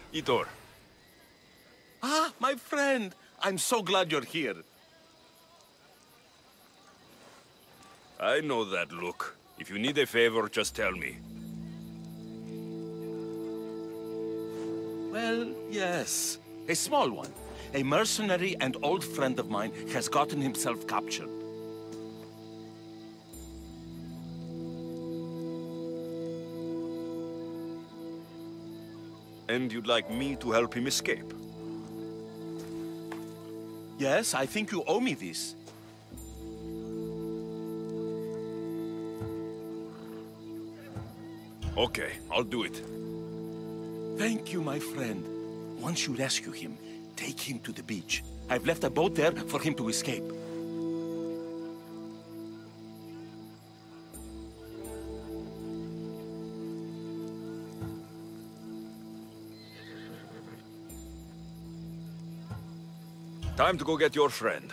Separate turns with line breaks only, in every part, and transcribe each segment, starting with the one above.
Heitor.
Ah, my friend! I'm so glad you're here.
I know that look. If you need a favor, just tell me.
Well, yes. A small one. A mercenary and old friend of mine has gotten himself captured.
And you'd like me to help him escape?
Yes, I think you owe me this.
Okay, I'll do it.
Thank you, my friend. Once you rescue him, take him to the beach. I've left a boat there for him to escape.
Time to go get your friend.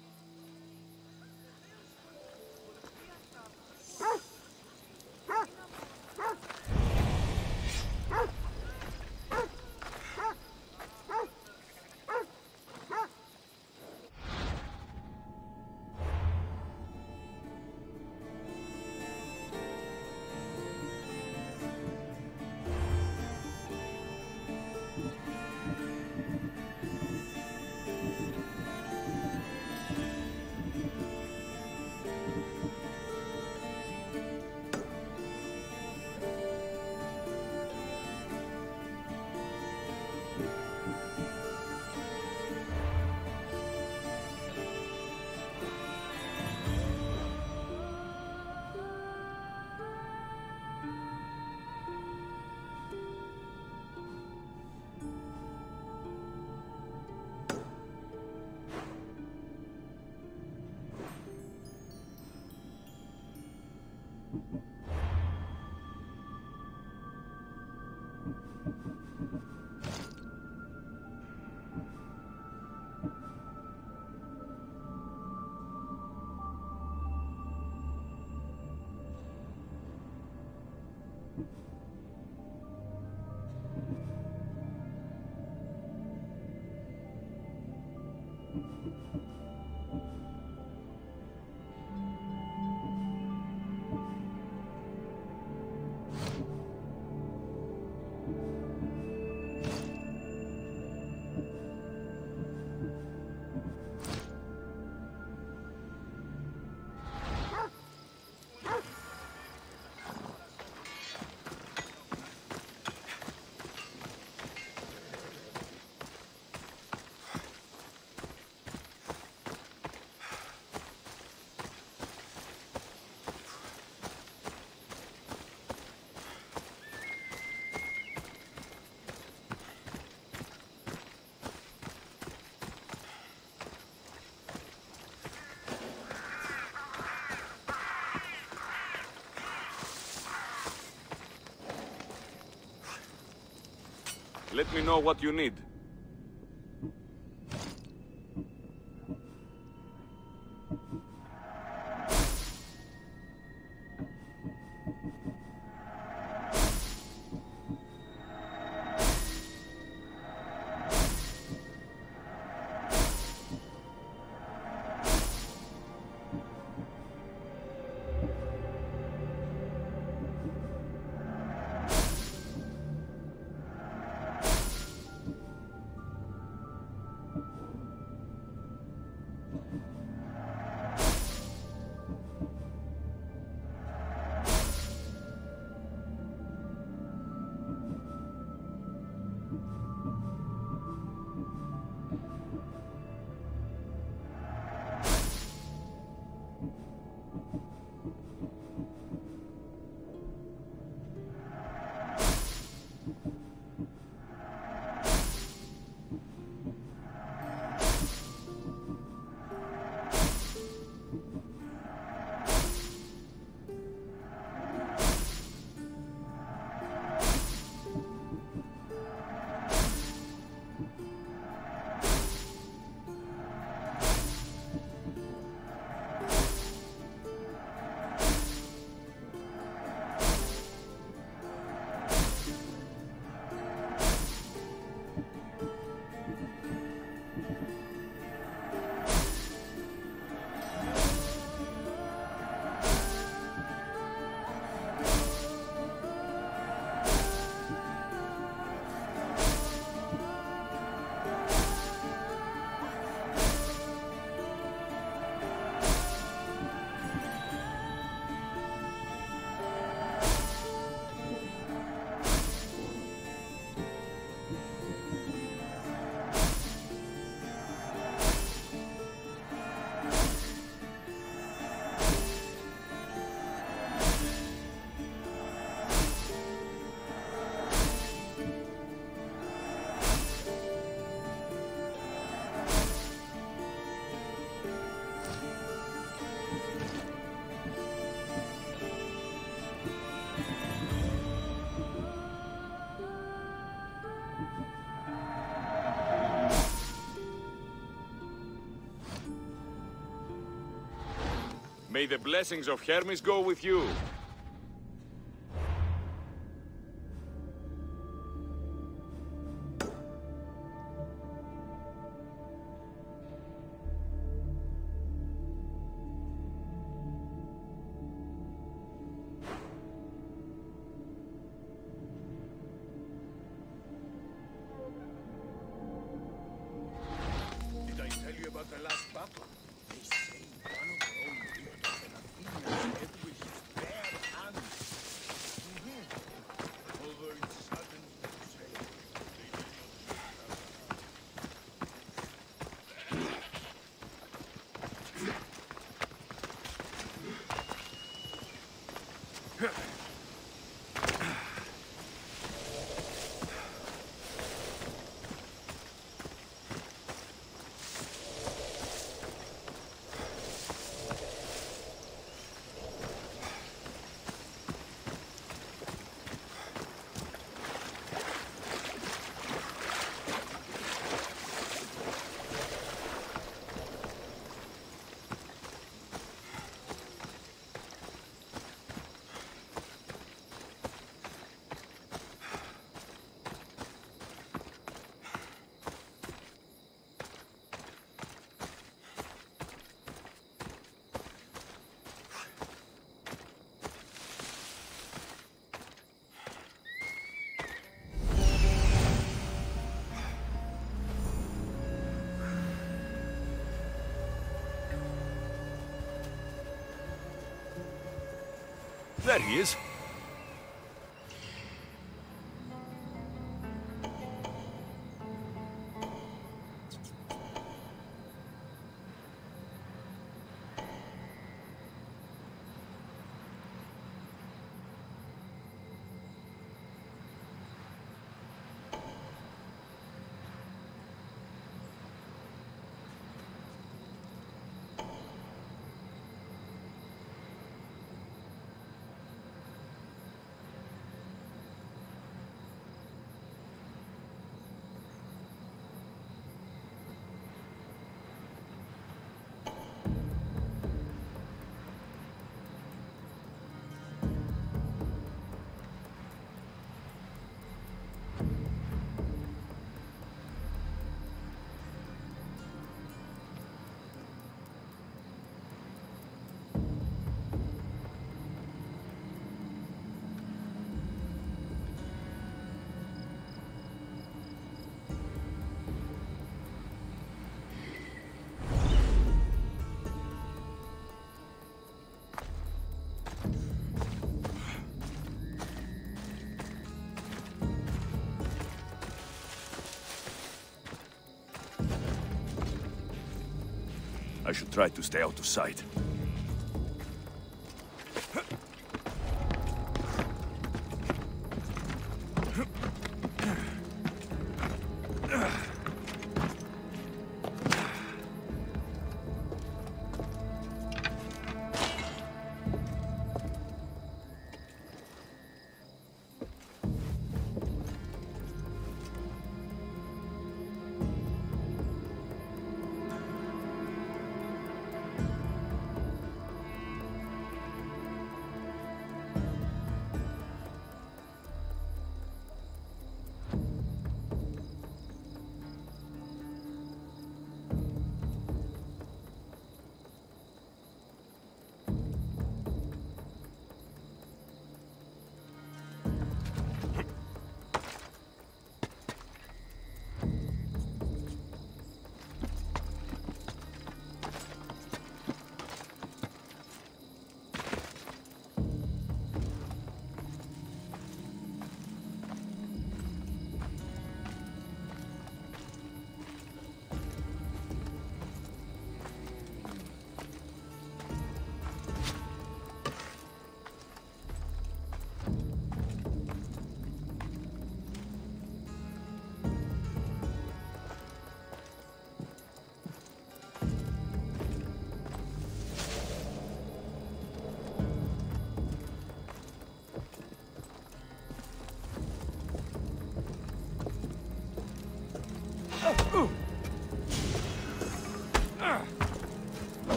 Let me know what you need. May the blessings of Hermes go with you.
Did I tell you about the last battle? They say one of their own victors and Athenian dead with his bare hands. Although it saddens me to say, they did not.
There he is. I should try to stay out of sight.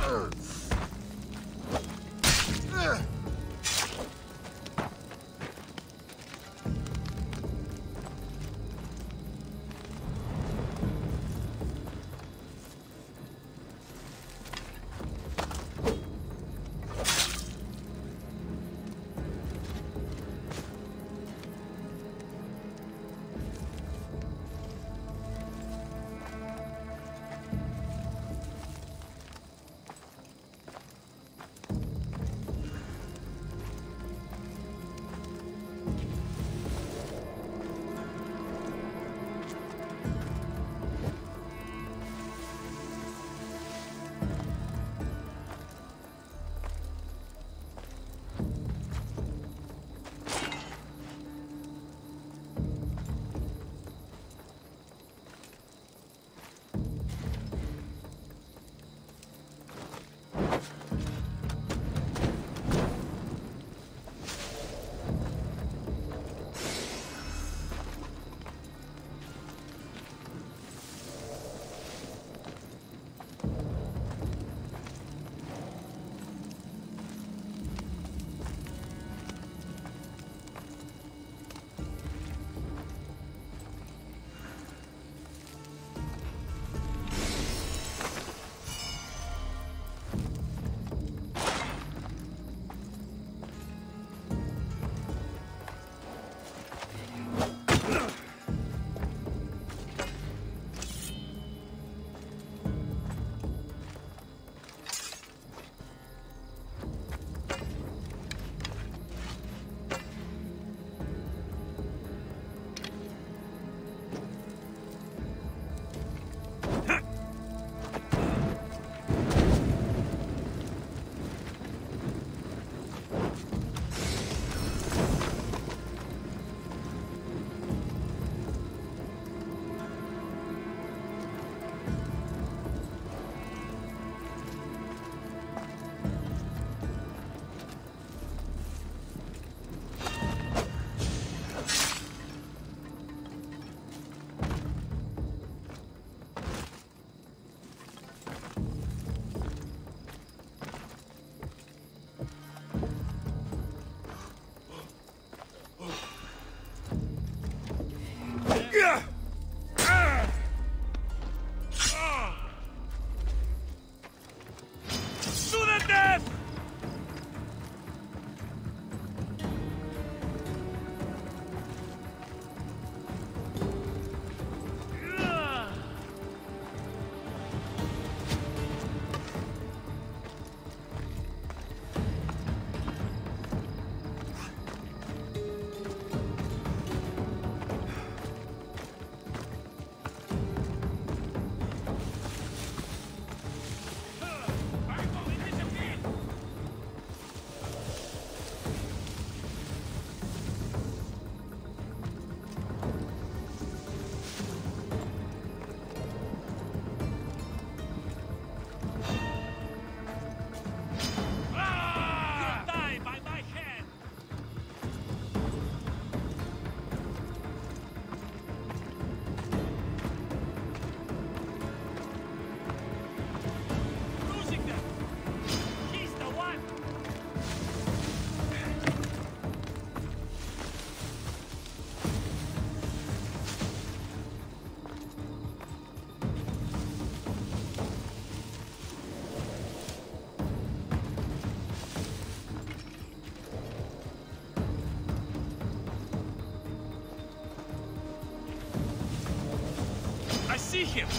see him!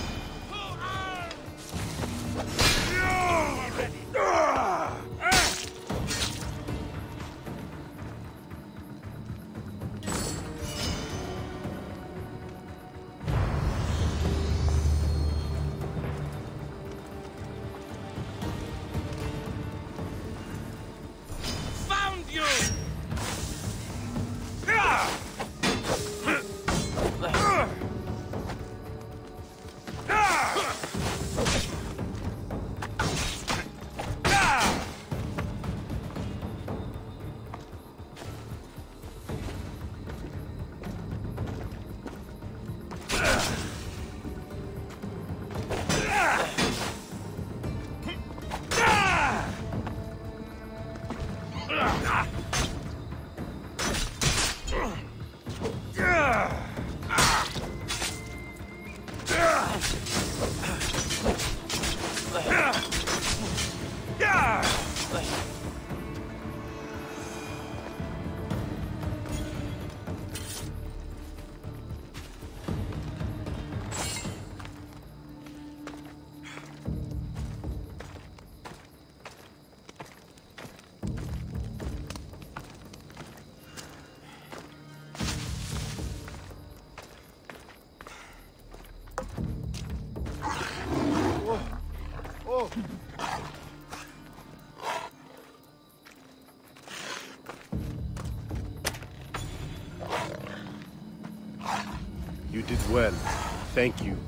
did well. Thank you.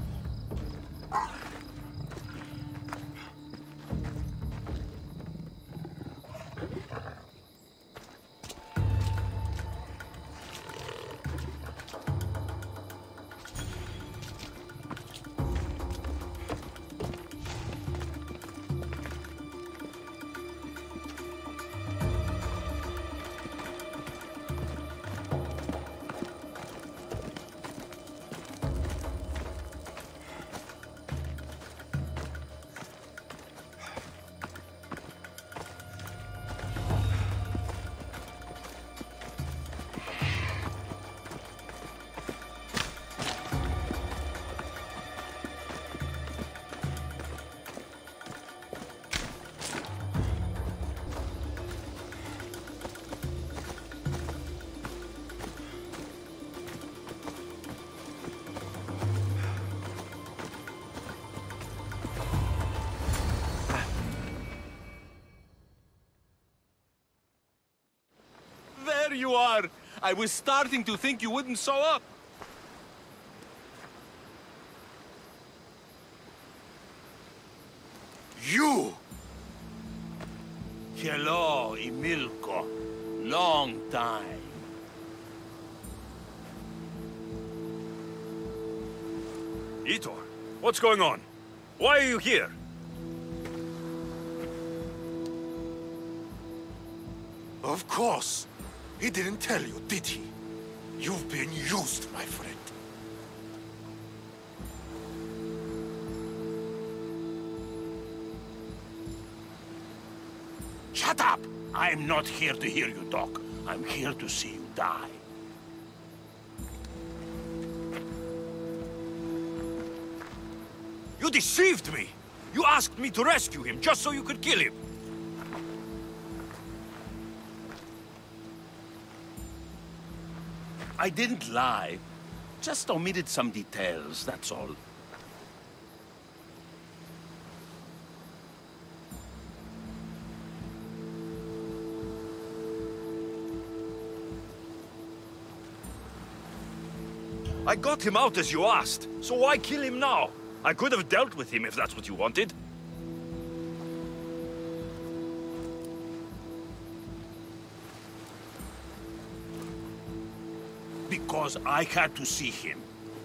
There you are! I was starting to think you wouldn't show up. You! Hello, Emilko. Long time.
Heitor, what's going on? Why are you here?
Of course. He didn't tell you, did he? You've been used, my friend.
Shut up! I'm not here to hear you talk. I'm here to see you die.
You deceived me! You asked me to rescue him just so you could kill him!
I didn't lie. Just omitted some details, that's all.
I got him out as you asked, so why kill him now? I could have dealt with him if that's what you wanted.
Because I had to see him.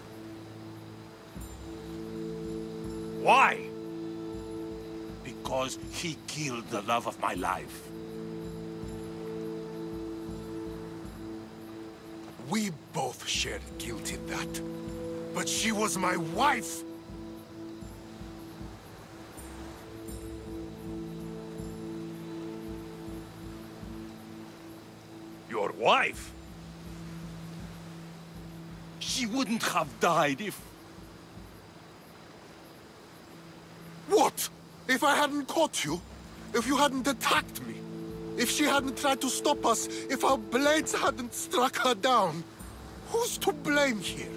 Why?
Because he killed the love of my life.
We both shared guilt in that. But she was my wife!
Your wife?
She wouldn't have died if...
What? If I hadn't caught you? If you hadn't attacked me? If she hadn't tried to stop us? If our blades hadn't struck her down? Who's to blame here?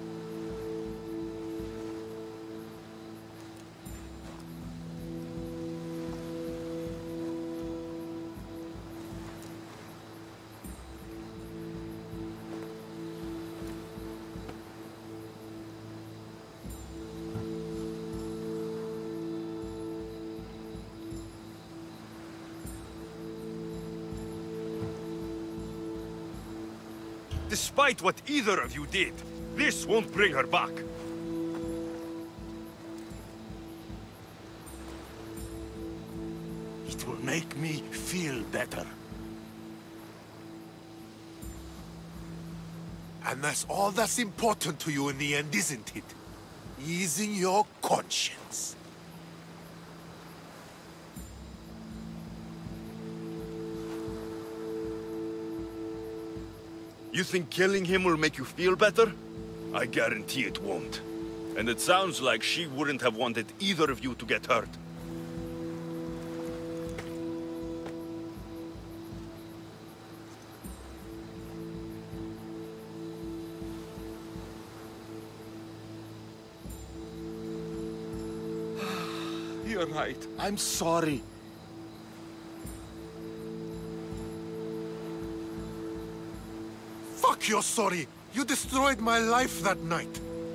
Despite what either of you did, this won't bring her back.
It will make me feel better.
And that's all that's important to you in the end, isn't it? Easing your conscience.
You think killing him will make you feel better? I guarantee it won't. And it sounds like she wouldn't have wanted either of you to get hurt.
You're right. I'm sorry.
Fuck, you're sorry. You destroyed my life that night.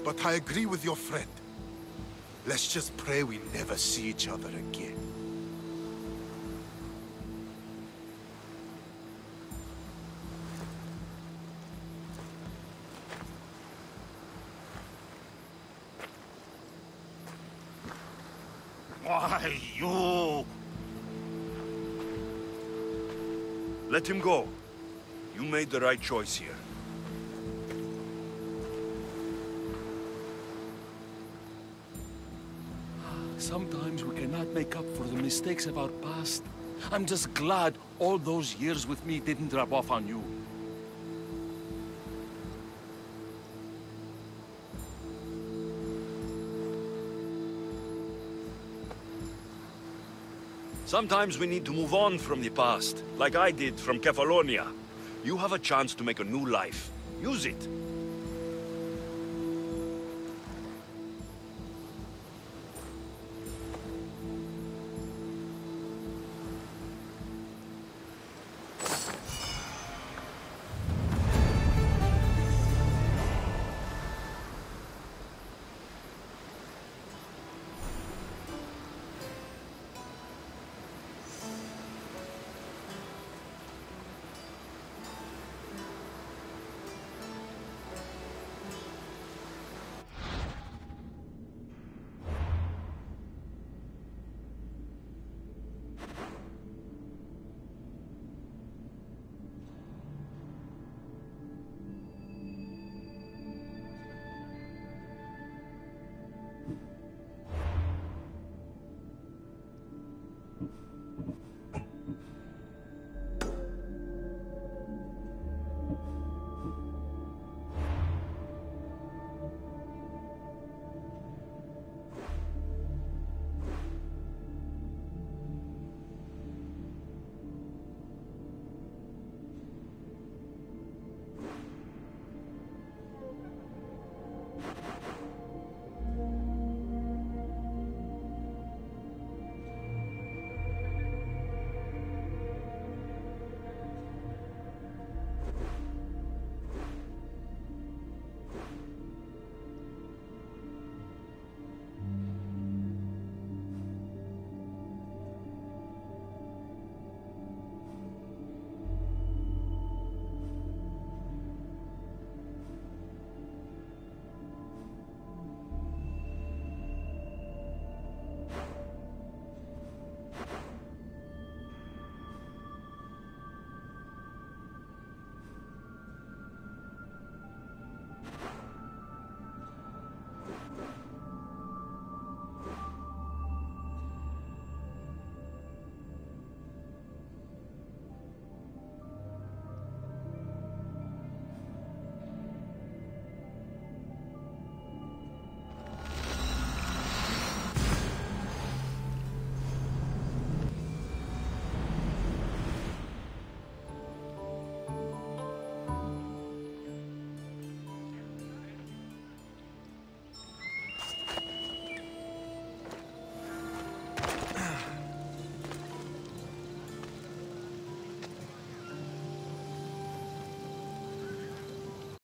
but I agree with your friend. Let's just pray we never see each other again.
Why, you...
Let him go. You made the right choice here.
Sometimes we cannot make up for the mistakes of our past. I'm just glad all those years with me didn't rub off on you.
Sometimes we need to move on from the past, like I did from Kefalonia. You have a chance to make a new life. Use it.